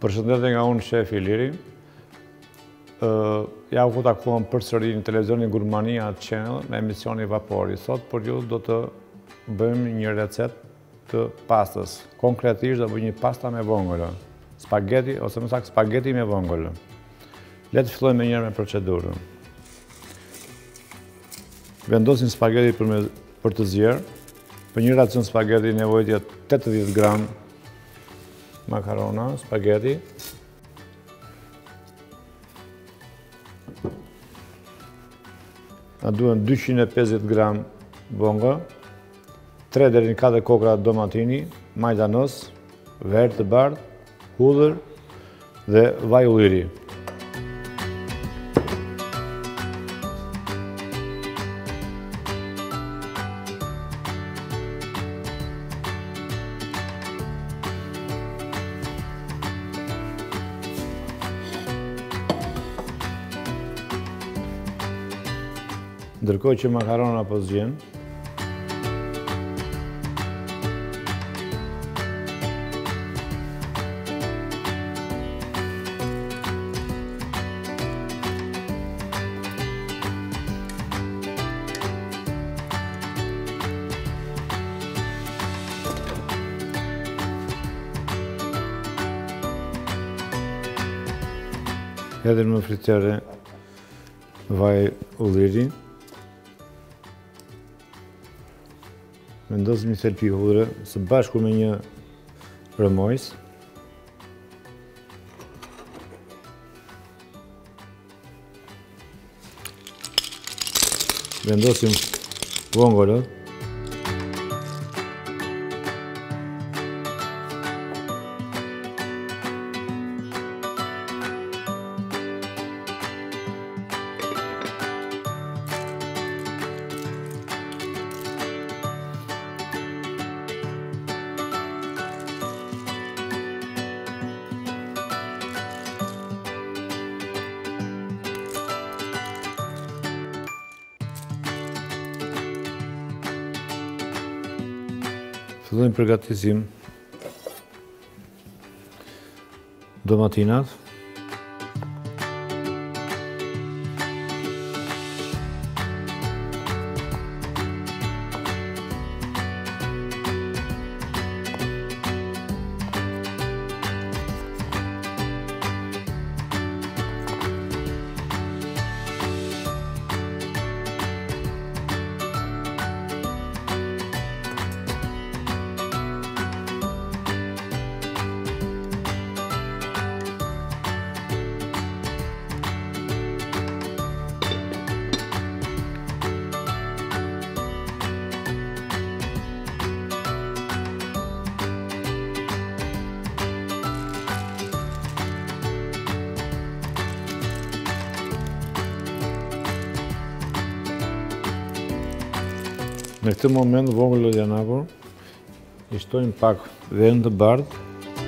Përshëndetje nga unë, Shef Iliri. Ja u takuam përsëri në televizionin Gurmania Channel me emisioni Vapori. Sot për ju do të bëjmë një recet të pastës. Konkretisht do bëjmë një pasta me vongole. Spaghetti, ose më saktë spaghetti me vongole. Le të fillojmë me njërë me procedurën. Vendosim spaghetti për të zjerë. Për një racion spaghetti nevojët jetë 80 gram makarona, spaghetti. Na duhen 250 gram vongo, 3 deri në 4 kokra domatini, majdanos, verë të bardhë, hudhër dhe vaj ulliri. Ndërkohë që makarona po zgjen, hedhim në fritere vaj ulliri. Vendosim një thelpi hudhre së bashku me një rëmojs. Vendosim vongolët. Fillojmë përgatisim domatinat. Në këtë moment vongolët janë hapur, i shtojmë pak verën të bardhë.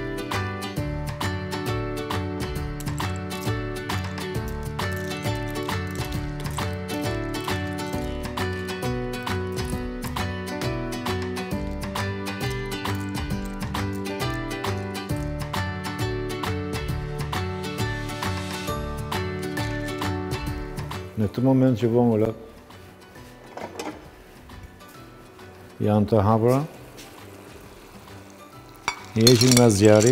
Në këtë moment që vongolët janë të hapura, i heqim nga zjarri,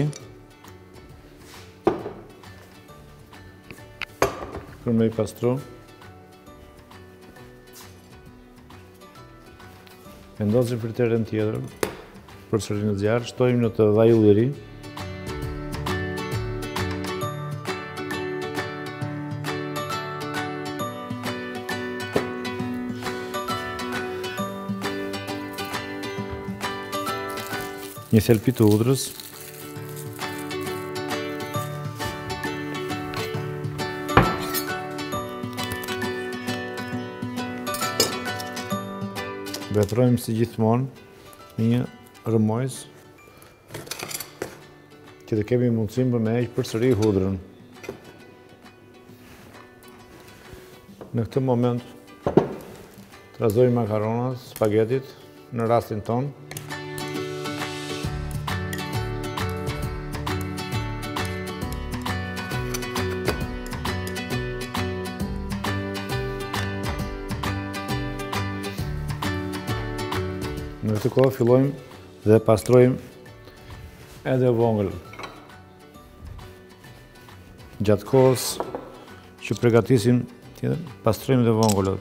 për me i pastru. Vendosim friteren tjetër, përsëri në zjarr, shtojmë në të vaj ulliri. Një thelpi të hudrës. Veprojmë si gjithmonë me një rëmojs që të kemi mundësim për me heqë përsëri hudrën. Në këtë moment trazojmë makaronat, spagetit në rastin tonë. këtë kohë fillojmë dhe pastrojmë edhe vongël. Gjatë kohës që përgatisim, pastrojmë dhe vongëllat.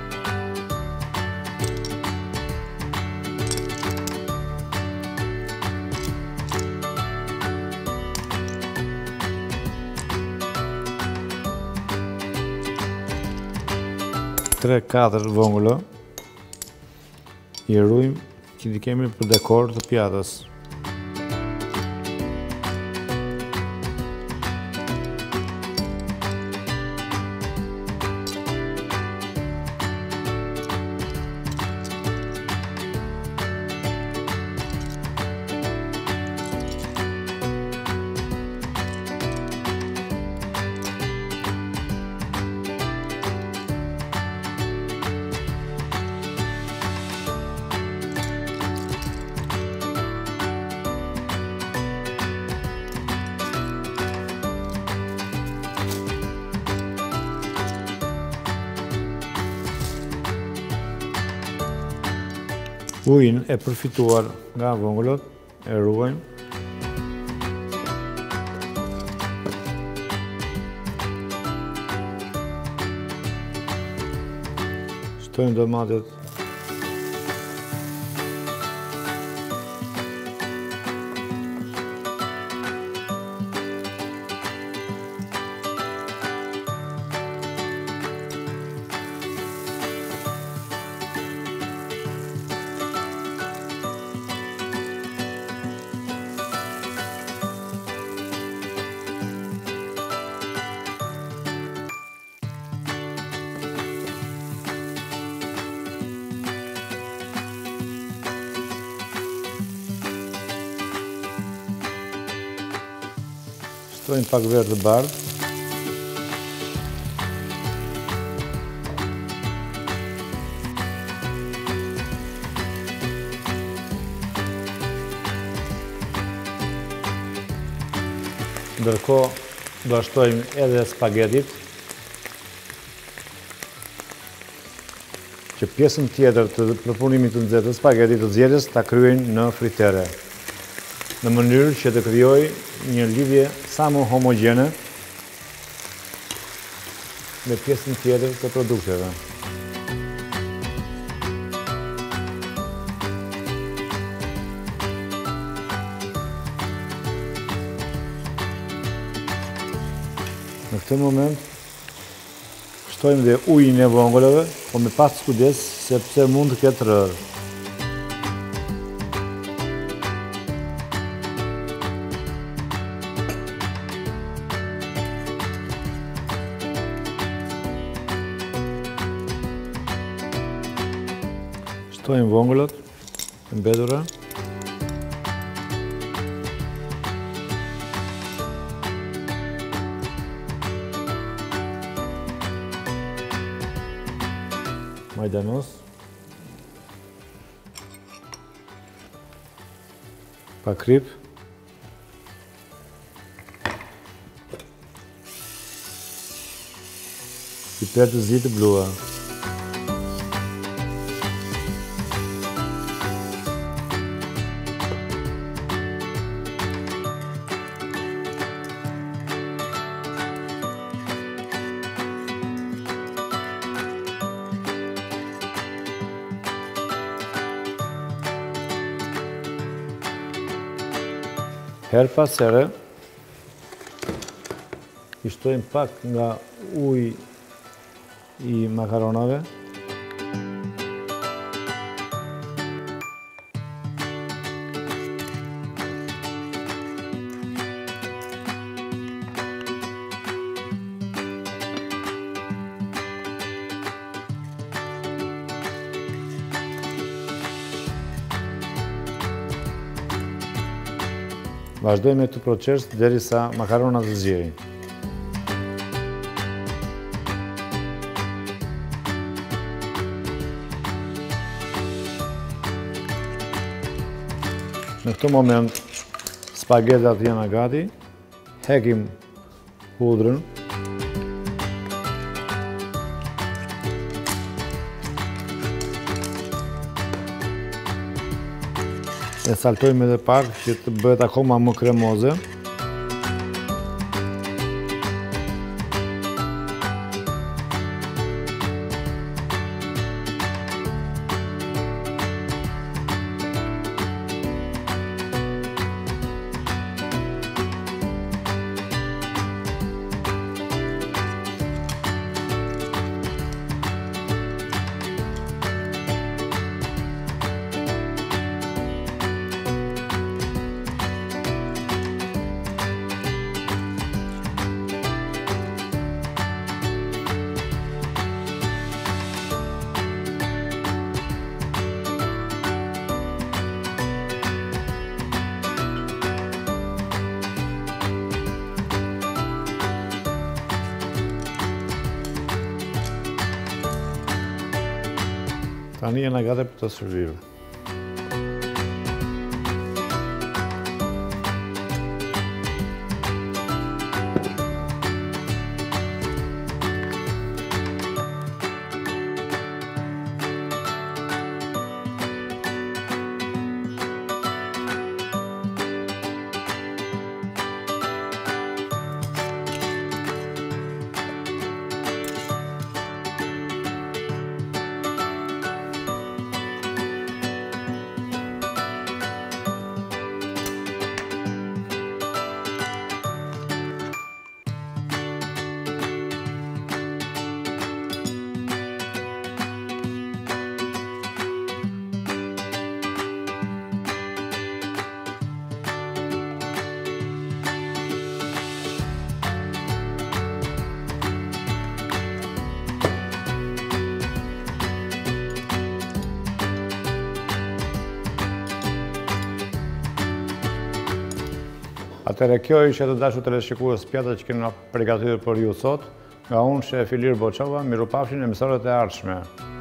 Tre-katër vongëlla i rrujmë që i kemi për dekor të pjatës. Ujin e përfituar nga vongëllat e ruajmë. Shtojmë domatet. Shtojmë pak verë të bardhë. Ndërkohë do shtojmë edhe spagetit, që pjesën tjetër të përpunimit të nxehtë të spagetit të zgjedhjes ta kryejnë në fritere, në mënyrë që të krijojë një lidhje sa më homogjene me pjesën tjetër të produkteve. Në këtë moment shtojmë dhe ujin e vongëllave, po me pas kujdes sepse mund të ketë rërë. Shtojmë vongëllat e mbetura. Majdanos. Pakrip. Piper të zi të blua. Her pas here, i shtojmë pak nga uji i makaronave. Vazhdojmë me këtë proces derisa makaronat të zgjejnë. Në këtë moment spagetat janë gati, hekim hudrën. E saltojmë edhe pak që të bëhet akoma më kremoze. Tani jena gati për të serviru. Atëre kjo ishte të dashur teleshikues pjatat që kena përgatitur për ju sot, nga unë Shef Ilir Boçova, mirupafshim në emisionet e ardhshme.